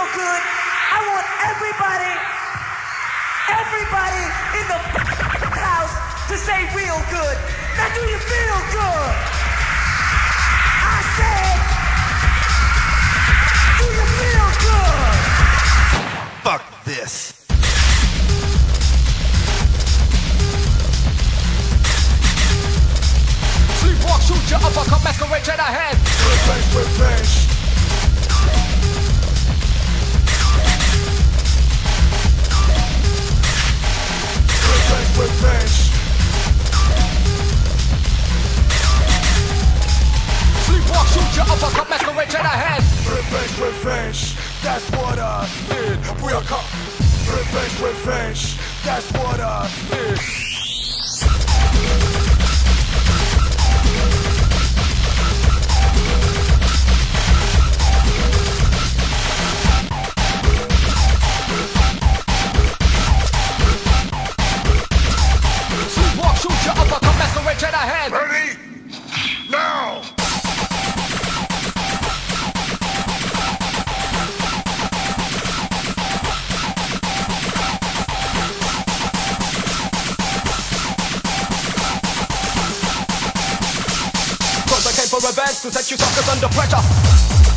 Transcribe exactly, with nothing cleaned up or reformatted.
real good, I want everybody, everybody in the house to say real good. Now do you feel good? I said, do you feel good? Fuck this. Sleepwalk, shoot your uppercut, masquerade straight ahead. Revenge, revenge. Revenge, revenge. Sleepwalk, shoot your uppercut, masquerade straight ahead. Revenge, revenge. That's what I did. We are caught. Revenge, revenge. That's what I did. Sleepwalk, shoot your uppercut, masquerade straight ahead. Ready? Now! Cause I came for revenge to set you suckers under pressure.